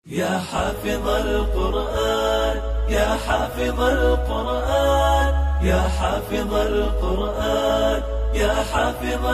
يا حافظ القرآن يا حافظ القرآن يا حافظ القرآن يا حافظ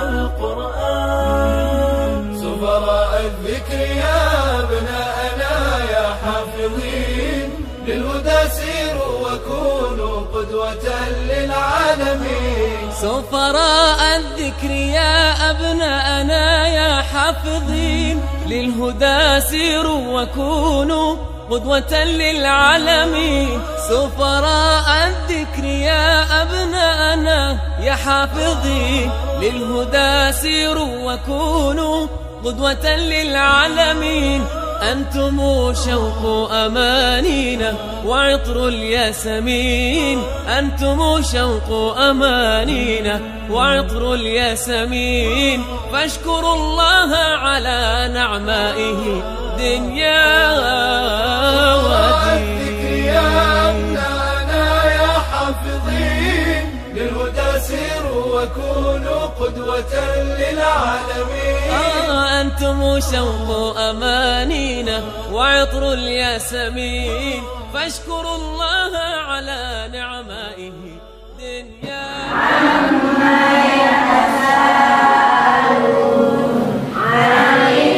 القرآن. سفراء الذكر يا أبناءنا يا حافظين، للهدى سيروا وكونوا قدوة للعالمين. سفراء الذكر يا أبناءنا يا حافظين، للهدى سيروا وكونوا قدوة للعالمين. سفراء الذكر يا أبناءنا يا حافظين، للهدى سيروا وكونوا قدوة للعالمين. أنتم شوق أمانينا وعطر الياسمين، أنتم شوق أمانينا وعطر الياسمين. فاشكروا الله على نعمائه دنيا ودين. يا أبناءنا يا حافظين، للهدى سيروا وكونوا قدوة للعالمين. أنتم شوق أمانينا وعطر الياسمين. فاشكروا الله على نعمائه دنيا. عما يتساءلون عن